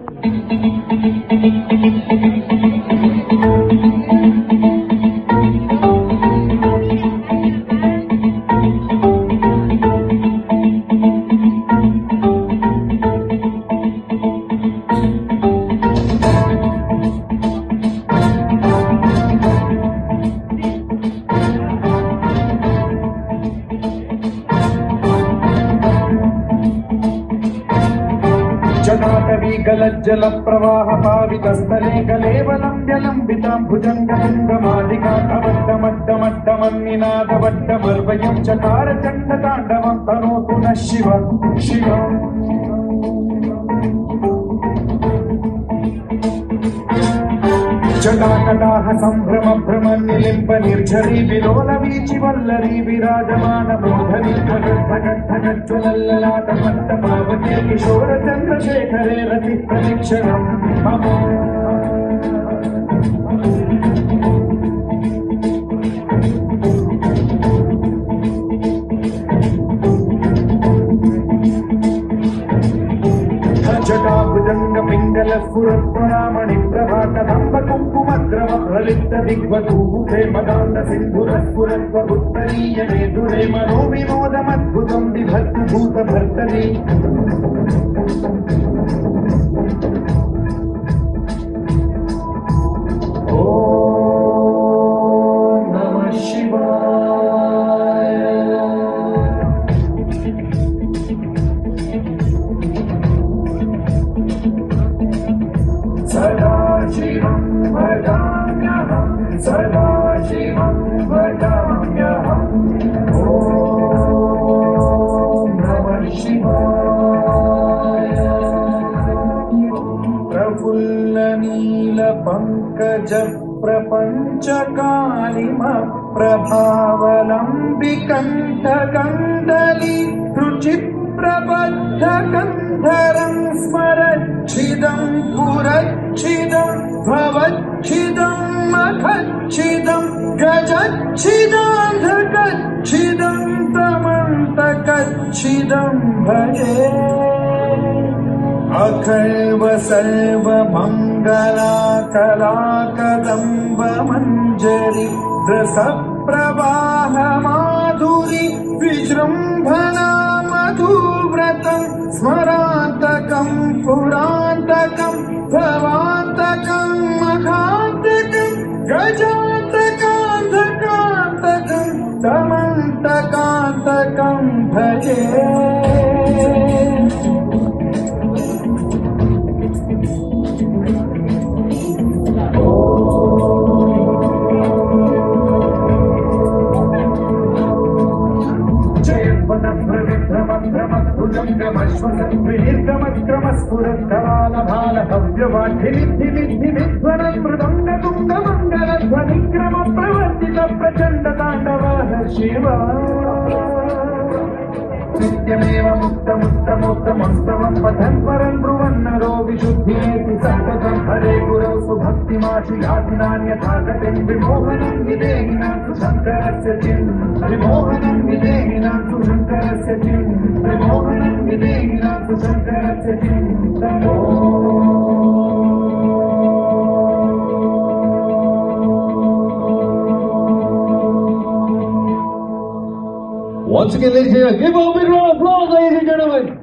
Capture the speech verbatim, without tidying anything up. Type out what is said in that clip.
जल प्रवाह पावितस्थले कलेवलम्ब्य लम्बितां भुजङ्गलिङ्गमालिकाटवड्डमड्डमड्डमन्निनादवड्डमर्वयं चकार चण्डताण्डवं तनोतु नः शिव शिव जटाकटाह सम्भ्रम भ्रम निलिम्ब निर्झरी विलोल वीचि वल्लरी विराजमान मोधनी धगद्धगद्धगज्ज्वलल्ललाट मट्टपावती किशोर चन्द्रशेखरे रति प्रदीक्षणं मम जटाभुजंग पिंगल स्फुरत्वरामणि प्रभाकदंब कुंकुमद्रव प्रलिप्त दिग्वधूते मदान्त सिन्धुरस्फुरत्व उत्तरीय मेधुरे मनो विनोदमद्भुतं बिभर्तु भूत भर्तरि ओम नमः शिवाय सदाशिवं भजाम्यहं सदाशिवं भजाम्यहं ॐ नमः शिवाय प्रफुल्लनीलपङ्कज प्रपञ्चकालिमप्रभावलम्बिकण्ठकन्दली रुचिप्रबद्धकन्धरं स्मरच्छिदं पुरच्छिदं भवच्छिदं मखच्छिदं गजच्छिदान्धकच्छिदं तमन्तकच्छिदं भजे अखैव सर्वमङ्गलाकलाकदम्बमञ्जरी रसप्रवाहमाधुरी विजृम्भणा मधुव्रतं स्मरान्तकं पुरान्तकं भवान्तकं मखान्तकं गजान्तकान्धकान्तकं समन्तकान्तकं भजे मृदङ्गतुङ्गमङ्गलध्वनिक्रम प्रवर्तित प्रचण्ड ताण्डवः शिव नित्यमेव मुक्तमुत्तमोत्तमोत्तमं पठन् परं ब्रुवन्नरो विशुद्धिमेति सन्ततं हरे गुरौ सुभक्तिमाशु नान्यथा गतिं विमोहनं विदेहिनां तु शङ्करस्य चिन् विमोहनं विदेहिनां तु शङ्करस्य चिन् विमोहनं विदेहिनां तु शङ्करस्य चिन् Once again, ladies and gentlemen, give a big round of applause, ladies and gentlemen.